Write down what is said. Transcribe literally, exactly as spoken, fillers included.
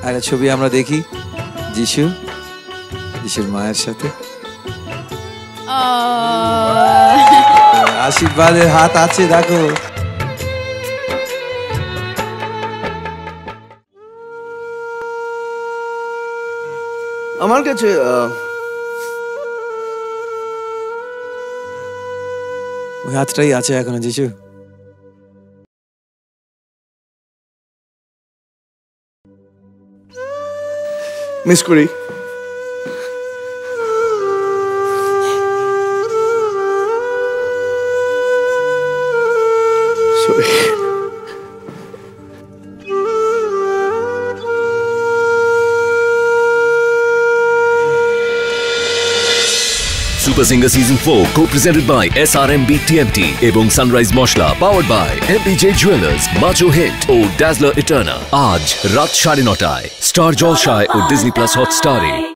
একটা ছবি আমরা দেখি যিশু যিশুর মায়ের সাথে। আশীর্বাদের হাত আছে দেখো। আমার কাছে ওই হাতটাই আছে এখনো যিশু। মিস করি। Sorry. Super Singer Season four co-presented by S R M B T M T এবং Sunrise Moshla powered by M B J Jewelers, Macho Hit ও Dazzler Eterna। আজ রাত সাড়ে নটায় স্টার জলসায় ও ডিজনি প্লাস হটস্টারে।